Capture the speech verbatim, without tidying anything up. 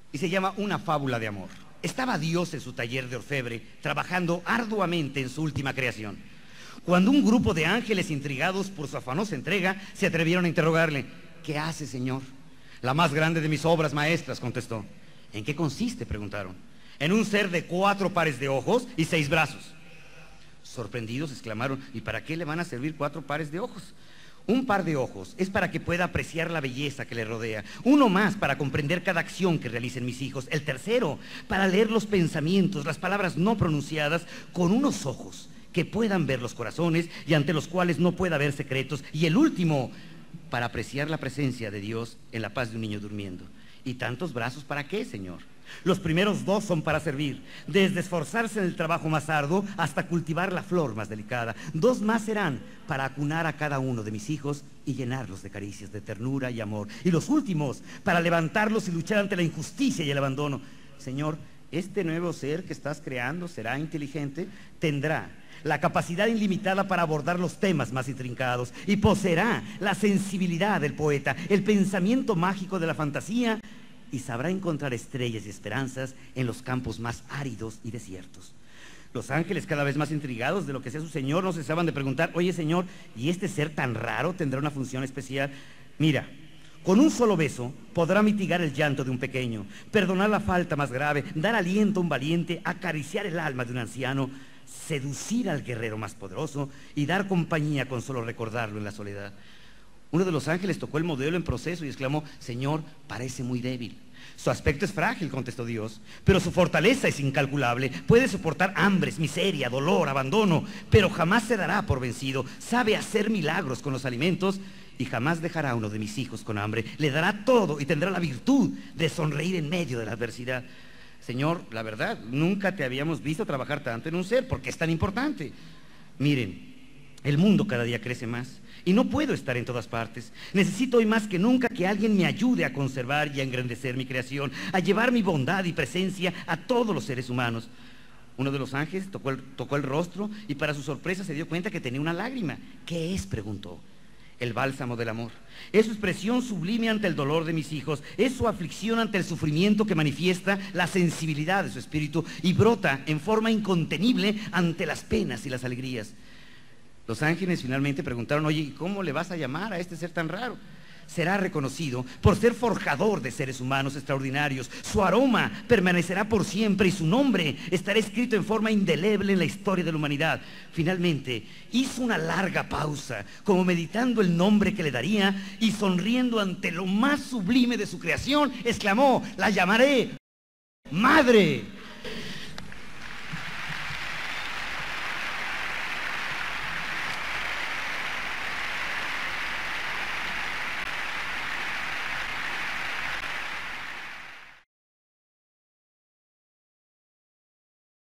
y se llama Una fábula de amor. Estaba Dios en su taller de orfebre, trabajando arduamente en su última creación, cuando un grupo de ángeles, intrigados por su afanosa entrega, se atrevieron a interrogarle: ¿qué hace, Señor? La más grande de mis obras maestras, contestó. ¿En qué consiste?, preguntaron. En un ser de cuatro pares de ojos y seis brazos. Sorprendidos exclamaron: ¿y para qué le van a servir cuatro pares de ojos? Un par de ojos es para que pueda apreciar la belleza que le rodea. Uno más para comprender cada acción que realicen mis hijos. El tercero para leer los pensamientos, las palabras no pronunciadas, con unos ojos que puedan ver los corazones y ante los cuales no pueda haber secretos. Y el último para apreciar la presencia de Dios en la paz de un niño durmiendo. ¿Y tantos brazos para qué, Señor? Los primeros dos son para servir, desde esforzarse en el trabajo más arduo hasta cultivar la flor más delicada. Dos más serán para acunar a cada uno de mis hijos y llenarlos de caricias, de ternura y amor. Y los últimos para levantarlos y luchar ante la injusticia y el abandono. Señor, este nuevo ser que estás creando será inteligente, tendrá la capacidad ilimitada para abordar los temas más intrincados y poseerá la sensibilidad del poeta, el pensamiento mágico de la fantasía, y sabrá encontrar estrellas y esperanzas en los campos más áridos y desiertos. Los ángeles, cada vez más intrigados de lo que sea su Señor, no cesaban de preguntar: oye, Señor, ¿y este ser tan raro tendrá una función especial? Mira, con un solo beso podrá mitigar el llanto de un pequeño, perdonar la falta más grave, dar aliento a un valiente, acariciar el alma de un anciano, seducir al guerrero más poderoso y dar compañía con solo recordarlo en la soledad. Uno de los ángeles tocó el modelo en proceso y exclamó: Señor, parece muy débil. Su aspecto es frágil, contestó Dios, pero su fortaleza es incalculable. Puede soportar hambres, miseria, dolor, abandono, pero jamás se dará por vencido. Sabe hacer milagros con los alimentos y jamás dejará a uno de mis hijos con hambre. Le dará todo y tendrá la virtud de sonreír en medio de la adversidad. Señor, la verdad, nunca te habíamos visto trabajar tanto en un ser. ¿Por qué es tan importante? Miren, el mundo cada día crece más y no puedo estar en todas partes. Necesito hoy más que nunca que alguien me ayude a conservar y a engrandecer mi creación, a llevar mi bondad y presencia a todos los seres humanos. Uno de los ángeles tocó el, tocó el rostro y para su sorpresa se dio cuenta que tenía una lágrima. ¿Qué es?, preguntó. El bálsamo del amor. Es su expresión sublime ante el dolor de mis hijos. Es su aflicción ante el sufrimiento que manifiesta la sensibilidad de su espíritu y brota en forma incontenible ante las penas y las alegrías. Los ángeles finalmente preguntaron: oye, ¿y cómo le vas a llamar a este ser tan raro? Será reconocido por ser forjador de seres humanos extraordinarios. Su aroma permanecerá por siempre y su nombre estará escrito en forma indeleble en la historia de la humanidad. Finalmente hizo una larga pausa, como meditando el nombre que le daría, y sonriendo ante lo más sublime de su creación, exclamó: la llamaré Madre.